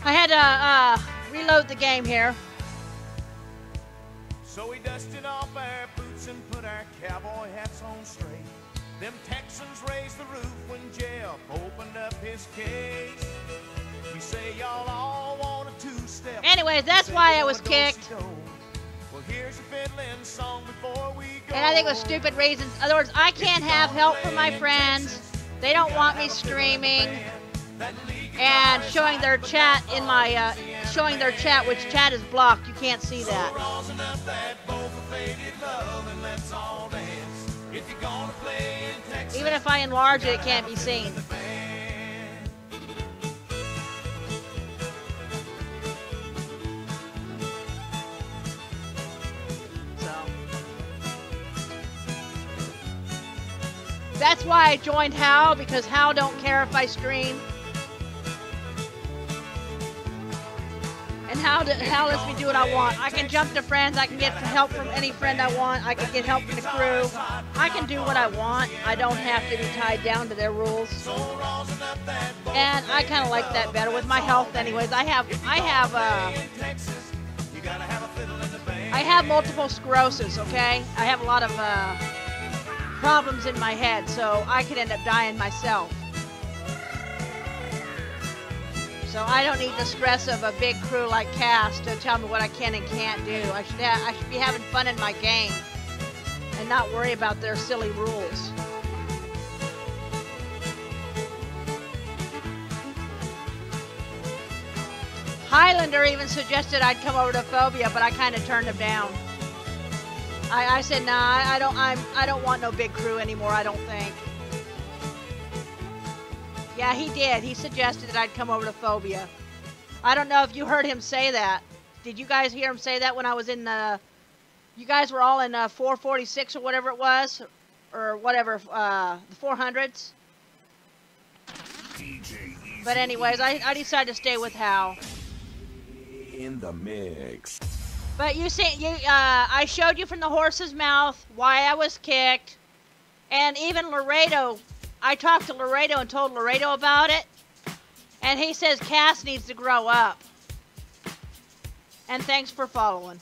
I had to reload the game here. So we dusted off our boots and put our cowboy hats on straight. Them Texans raised the roof when Jeff opened up his case. We say y'all all want a two-step. Anyways, that's why I was kicked. Well, here's a fiddling song before we go. And I think it was stupid reasons. In other words, I can't have help from my friends. They don't want me streaming and showing their chat in my showing their chat, which chat is blocked. You can't see that. Even if I enlarge it, it can't be seen. That's why I joined How, because How don't care if I stream. And How lets me do what I want. I can jump to friends, I can get help from any friend I want, I can get help from the crew. I can do what I want. I don't have to be tied down to their rules. And I kind of like that better with my health anyways. I have multiple sclerosis, okay? I have a lot of problems in my head, so I could end up dying myself. So I don't need the stress of a big crew like Cass to tell me what I can and can't do. I should be having fun in my game and not worry about their silly rules. Highlander even suggested I'd come over to Phobia, but I kind of turned him down. I said, nah, I don't want no big crew anymore, I don't think. Yeah, he did. He suggested that I'd come over to Phobia. I don't know if you heard him say that. Did you guys hear him say that when I was in the... You guys were all in 446 or whatever it was? Or whatever, the 400s? But anyways, I decided to stay with Hal. In the mix. But you see, I showed you from the horse's mouth why I was kicked. And even Laredo, I talked to Laredo and told Laredo about it. And he says Cass needs to grow up. And thanks for following.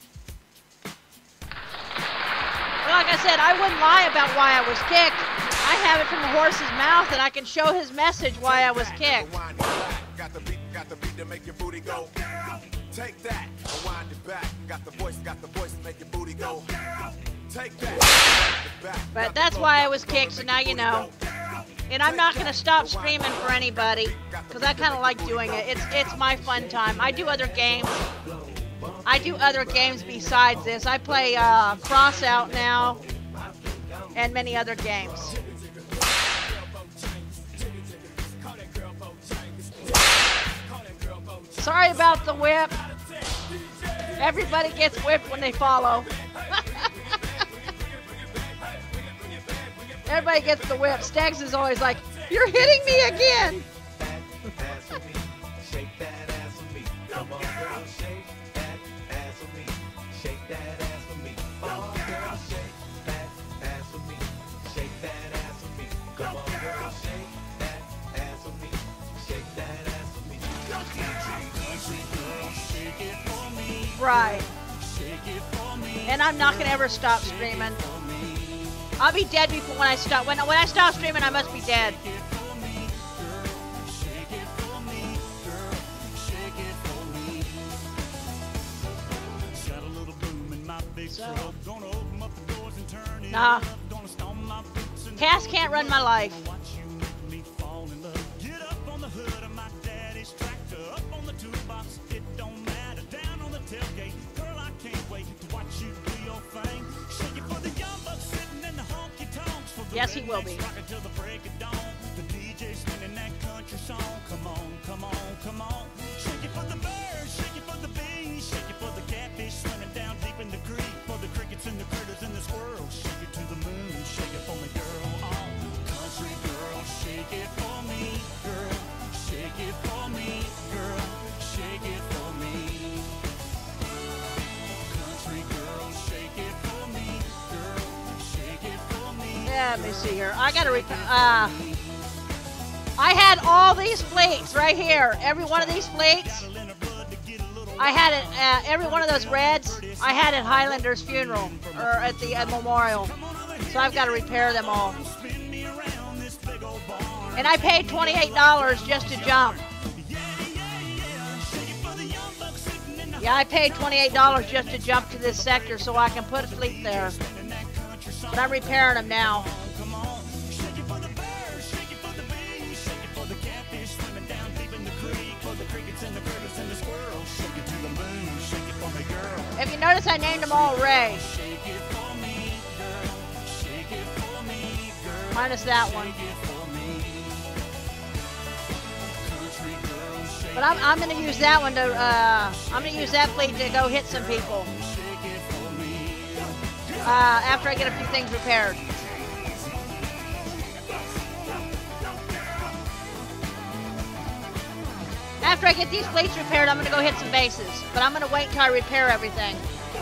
Well, like I said, I wouldn't lie about why I was kicked. I have it from the horse's mouth, and I can show his message why I was kicked. Got the beat to make your booty go. Take that, wind it back. Got the voice to make your booty go. Take that. But that's why I was kicked, so now you know. And I'm not going to stop streaming for anybody, because I kind of like doing it. It's my fun time. I do other games. I do other games besides this. I play Crossout now, and many other games. Sorry about the whip. Everybody gets whipped when they follow. Everybody gets the whip. Stags is always like, "You're hitting me again." Right. And I'm not gonna ever stop streaming. I'll be dead before when I stop. When I stop streaming, I must be dead. So. Nah. Cass can't run my life. Yes, he will be. Let me see here. I gotta I had all these fleets right here. Every one of these fleets. I had it, every one of those reds, I had at Highlander's funeral, or at the memorial. So I've got to repair them all. And I paid $28 just to jump. Yeah, I paid $28 just to jump to this sector so I can put a fleet there. But I'm repairing them now. If you notice, I named them all Ray. Minus that one. But I'm going to use that one to, I'm going to use that fleet to go hit some people. After I get a few things repaired. After I get these fleets repaired, I'm going to go hit some bases. But I'm going to wait until I repair everything.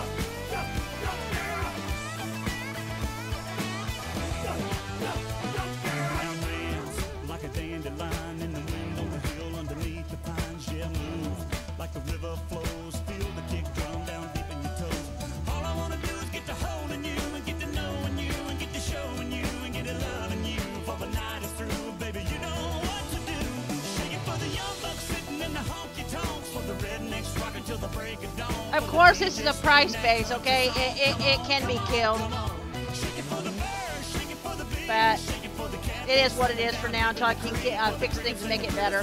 Of course, this is a price base, okay? It can be killed. But it is what it is for now until I can get, fix things and make it better.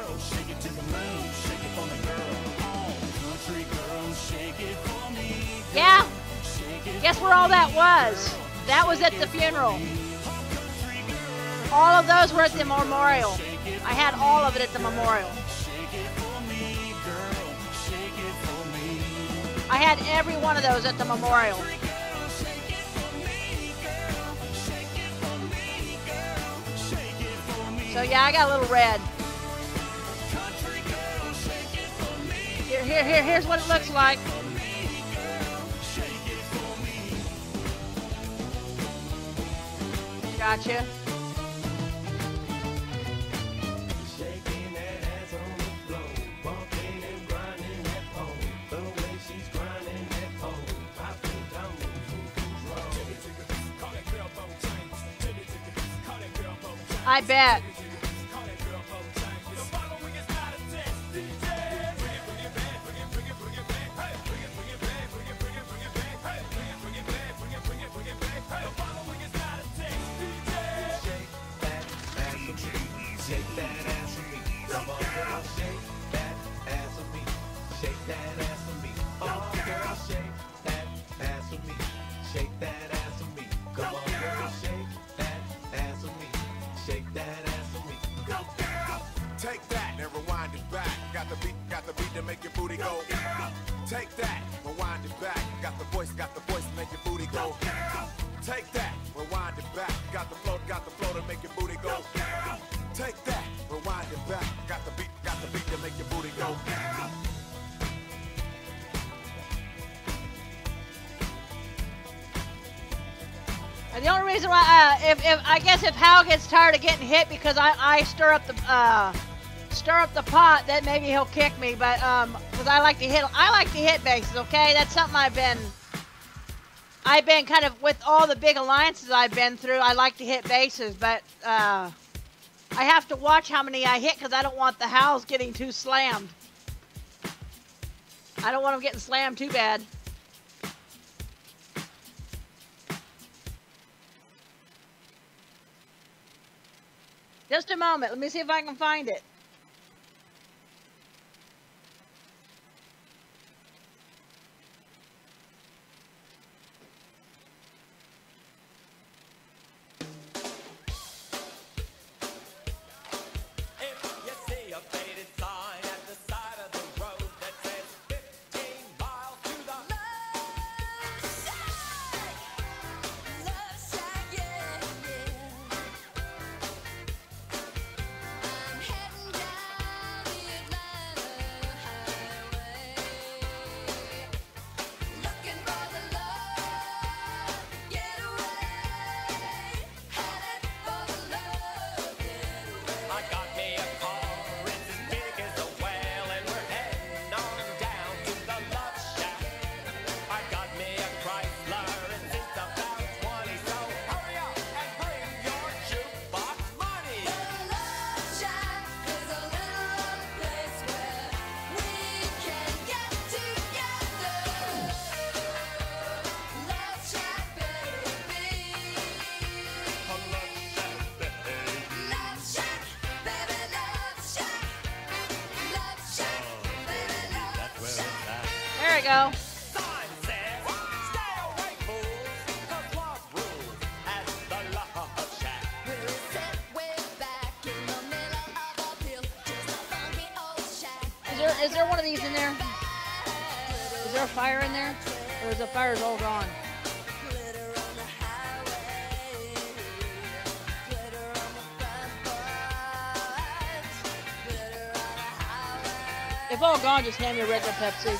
Yeah. Guess where all that was? That was at the funeral. All of those were at the memorial. I had all of it at the memorial. I had every one of those at the memorial. So yeah, I got a little red. Here's what it looks like. Gotcha. I bet. The only reason why, I guess if Hal gets tired of getting hit because I stir up the pot, then maybe he'll kick me. But because I like to hit bases. Okay, that's something I've been kind of with all the big alliances I've been through. I like to hit bases, but I have to watch how many I hit because I don't want the Hals getting too slammed. I don't want them getting slammed too bad. Just a moment. Let me see if I can find it. we go. Is there one of these in there? Is there a fire in there? Or is the fire's all gone? If all gone, just hand me a regular Pepsi.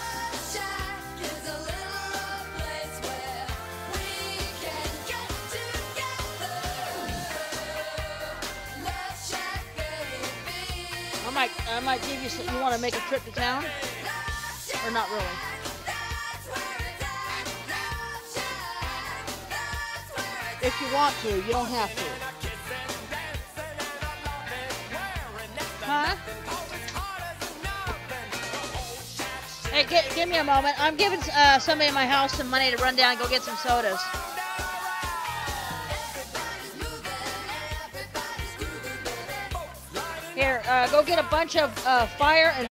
I might give you some. You want to make a trip to town? Or not really? If you want to, you don't have to. Huh? Hey, give me a moment. I'm giving somebody in my house some money to run down and go get some sodas. Here, go get a bunch of fire and